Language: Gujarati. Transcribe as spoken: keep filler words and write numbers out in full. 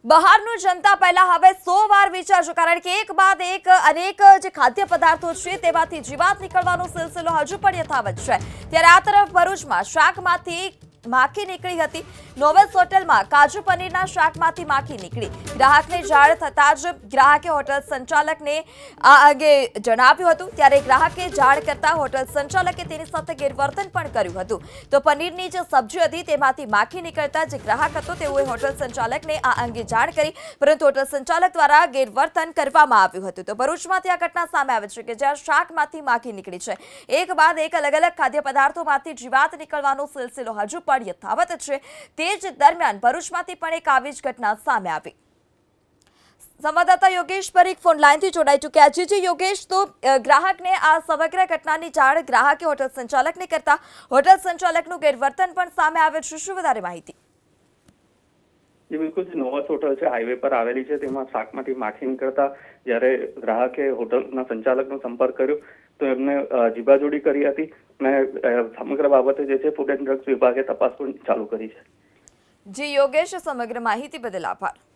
બહારનું જનતા પહેલા હવે સો વાર વિચારજો, કારણ કે એક બાદ એક અનેક જે ખાદ્ય પદાર્થો છે તેમાંથી જીવાત નીકળવાનો સિલસિલો હજુ પણ યથાવત છે। ત્યારે આ તરફ ભરૂચમાં શાકમાંથી માખી નીકળી હતી। નોવેલ્સ હોટલમાં કાજુ પનીરના શાકમાંથી માખી નીકળી। ગ્રાહકને જાણ થતાં જ ગ્રાહકે હોટલ સંચાલકને આ અંગે જણાવ્યું હતું। ત્યારે ગ્રાહકે જાણ કરતા હોટલ સંચાલકે તેની સાથે ગેરવર્તન પણ કર્યું હતું। તો પનીરની જે સબ્જી હતી તેમાંથી માખી નીકળતા જે ગ્રાહક હતો તેઓએ હોટલ સંચાલકને આ અંગે જાણ કરી, પરંતુ હોટલ સંચાલક દ્વારા ગેરવર્તન કરવામાં આવ્યું હતું। તો ભરૂચમાંથી આ ઘટના સામે આવે છે કે જ્યાં શાકમાંથી માખી નીકળી છે। એક બાદ એક અલગ અલગ ખાદ્ય પદાર્થોમાંથી જીવાત નીકળવાનો સિલસિલો હજુ પણ યથાવત છે। તે જ દરમિયાન ભરૂચમાંથી પણ એક આવી જ ઘટના સામે આવી। સંવાદદાતા યોગેશ પરીખ ફોન લાઈનથી જોડાઈ ચૂક્યા છે। જી યોગેશ, તો ગ્રાહકને આ સમગ્ર ઘટનાની જાણ ગ્રાહકે હોટલ સંચાલકને કરતા હોટલ સંચાલકનું ગેરવર્તન પણ સામે આવે છે। શું વધારે માહિતી? जी बिल्कुल, नोवेल्स होटल છે હાઈવે પર આવેલી છે, તેમાં શાકમાંથી માખી નીકળતા જ્યારે ગ્રાહકે હોટલના સંચાલકનો સંપર્ક કર્યો તો એમને જીબાજોડી કરી હતી અને સમગ્ર બાબતે જે છે ફૂડ એન્ડ ડ્રગ્સ વિભાગે તપાસ પણ ચાલુ કરી છે। જી યોગેશ, સમગ્ર માહિતી બદલ આભાર।